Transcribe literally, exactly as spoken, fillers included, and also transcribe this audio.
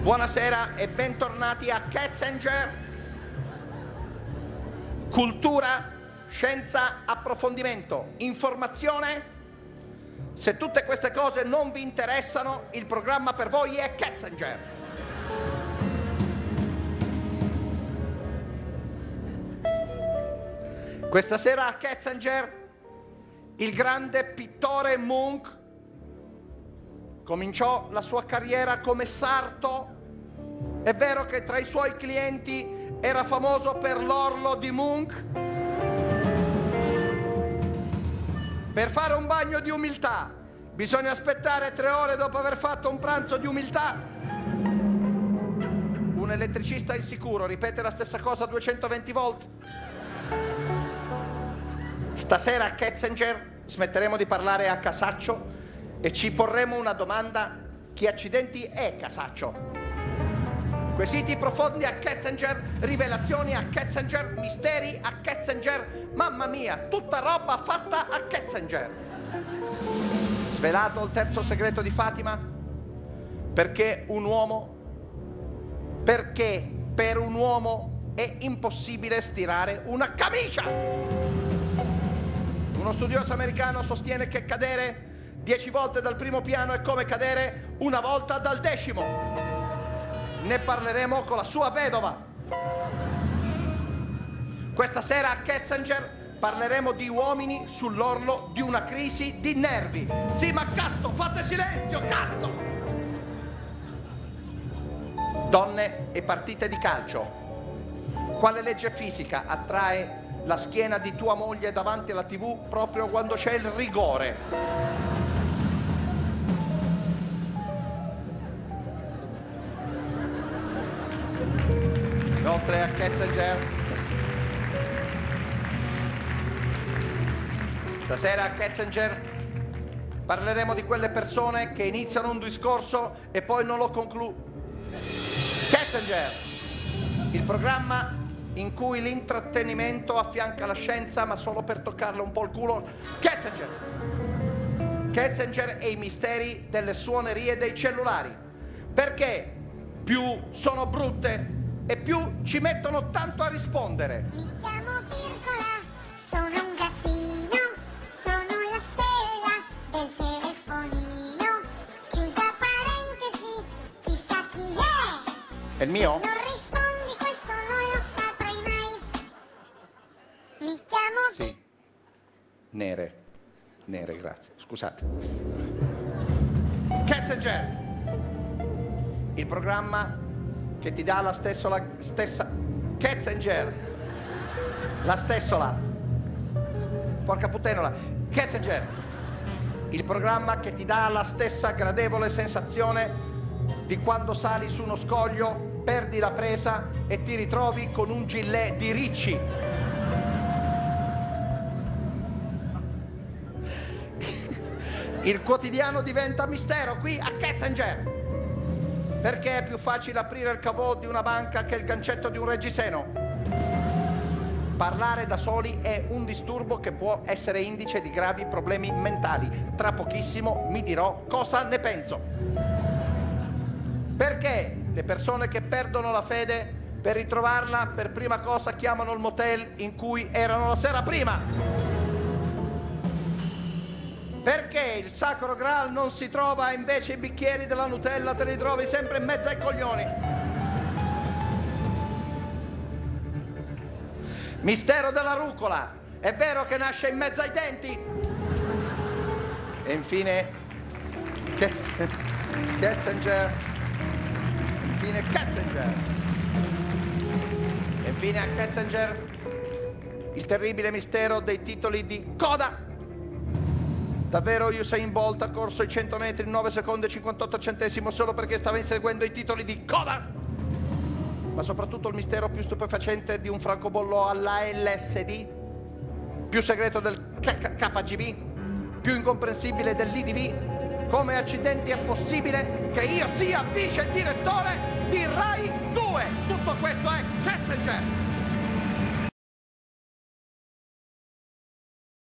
Buonasera e bentornati a Ketzinger. Cultura, scienza, approfondimento, informazione. Se tutte queste cose non vi interessano, il programma per voi è Ketzinger. Questa sera a Ketzinger il grande pittore Munch cominciò la sua carriera come sarto. È vero che tra i suoi clienti era famoso per l'orlo di Munch. Per fare un bagno di umiltà bisogna aspettare tre ore dopo aver fatto un pranzo di umiltà. Un elettricista insicuro ripete la stessa cosa a duecentoventi volt. Stasera a Ketzinger smetteremo di parlare a casaccio e ci porremo una domanda: chi accidenti è Casaccio? Quesiti profondi a Ketzinger, rivelazioni a Ketzinger, misteri a Ketzinger, mamma mia, tutta roba fatta a Ketzinger. Svelato il terzo segreto di Fatima? Perché un uomo, perché per un uomo è impossibile stirare una camicia. Uno studioso americano sostiene che cadere dieci volte dal primo piano è come cadere una volta dal decimo. Ne parleremo con la sua vedova. Questa sera a Ketzinger parleremo di uomini sull'orlo di una crisi di nervi. Sì, ma cazzo, fate silenzio, cazzo! Donne e partite di calcio. Quale legge fisica attrae la schiena di tua moglie davanti alla tivù proprio quando c'è il rigore? Inoltre a Ketzinger, stasera a Ketzinger parleremo di quelle persone che iniziano un discorso e poi non lo concludono. Ketzinger, il programma in cui l'intrattenimento affianca la scienza, ma solo per toccarle un po' il culo. Ketzinger, Ketzinger e i misteri delle suonerie dei cellulari. Perché più sono brutte e più ci mettono tanto a rispondere. Mi chiamo Virgola, sono un gattino, sono la stella del telefonino. Chiusa parentesi, chissà chi è. È il mio? Se non rispondi questo non lo saprai mai. Mi chiamo... Sì. Nere. Nere, grazie. Scusate. Ketzinger, il programma che ti dà la stessola, stessa... Ketzinger, la stessola. Porca puttanola. Ketzinger, il programma che ti dà la stessa gradevole sensazione di quando sali su uno scoglio, perdi la presa e ti ritrovi con un gilet di Ricci. Il quotidiano diventa mistero qui a Ketzinger. Perché è più facile aprire il caveau di una banca che il gancetto di un reggiseno? Parlare da soli è un disturbo che può essere indice di gravi problemi mentali. Tra pochissimo mi dirò cosa ne penso. Perché le persone che perdono la fede per ritrovarla per prima cosa chiamano il motel in cui erano la sera prima? Perché il Sacro Graal non si trova e invece i bicchieri della Nutella te li trovi sempre in mezzo ai coglioni? Mistero della rucola. È vero che nasce in mezzo ai denti? E infine Ketzinger. Infine Ketzinger. E infine a Ketzinger il terribile mistero dei titoli di coda. Davvero Usain Bolt ha corso i cento metri in nove secondi e cinquantotto centesimo solo perché stava inseguendo i titoli di coda? Ma soprattutto il mistero più stupefacente di un francobollo alla L S D, più segreto del K G B, più incomprensibile dell'I D V. Come accidenti è possibile che io sia vice direttore di Rai due? Tutto questo è Ketzinger.